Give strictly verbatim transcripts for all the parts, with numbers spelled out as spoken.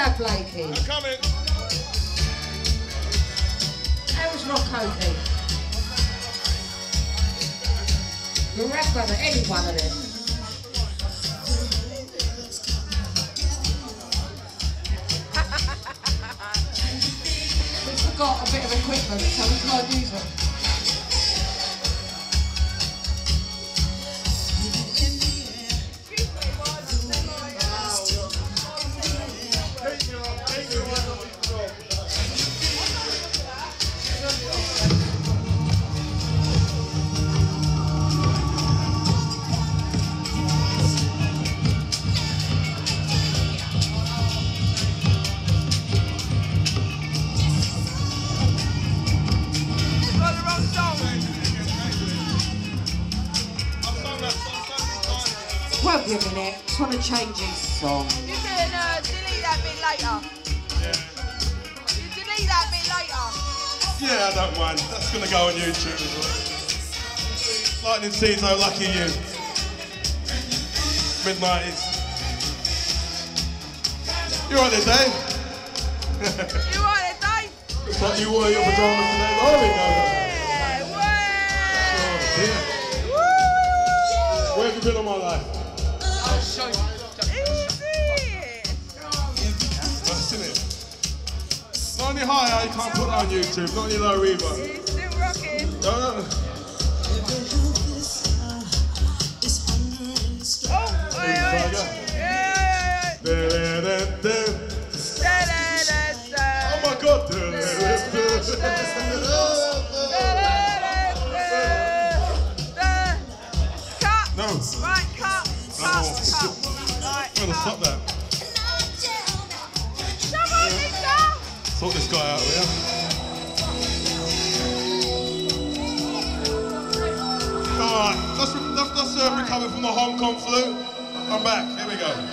South Blakey? I'm coming. How was Rock Cody? The rap brother, any one of them. We forgot a bit of equipment, so we can't use it. Won't be a minute, just want to change his song. You can uh, delete that bit later. Yeah. You delete that bit later. Yeah, I don't mind. That's going to go on YouTube as well. Lightning Seeds, oh lucky you. mid nineties. You alright there, Dave? You alright there, Dave? Looks like you wore your pyjamas today. Oh, there we go. Yeah, Oh, dear. woo! Where have you been all my life? I'll show you. Easy! That's in it. Not only higher, you can't put that on YouTube. Not only low either. He's still rocking. No, no. Oh, oi, oi. Yeah. Da, da, da, da. Da, da, da, da. Oh my God. Da, da, da, Da. Cut. No. Right, cut. Cut. No. Cut. Right, I'm gonna cut. stop that. Come on, Lisa. Sort this guy out here. Alright, let's, let's, let's uh, recover from the Hong Kong flu. I'm back, here we go.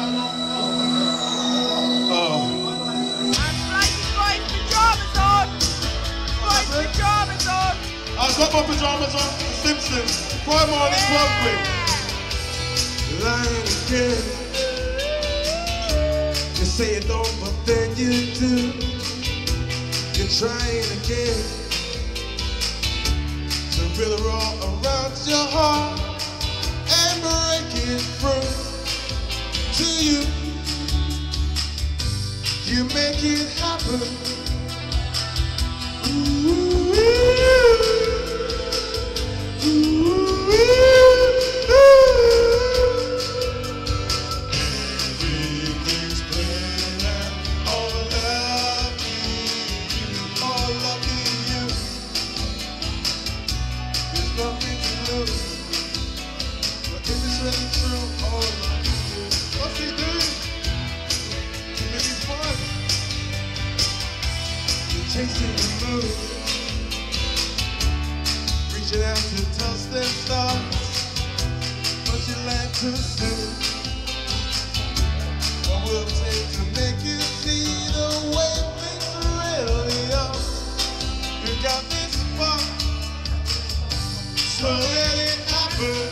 Oh. And Blake's got his pyjamas on. Got his pyjamas on. I've got my pyjamas on, The Simpsons. Prime on this club quick. Lying again. You say you don't, but then you do. You're trying again to really roll around your heart and break it through to you. You make it happen. Ooh, ooh, ooh, everything's playing out. All lucky you, all lucky you. There's nothing to lose. But if it's really true, all lucky you. What's he doing? Maybe fun. You're chasing the moon, reaching out to touch them stars, but you land too soon. What will it take to make you see the way things really are? You got this far, so let it happen.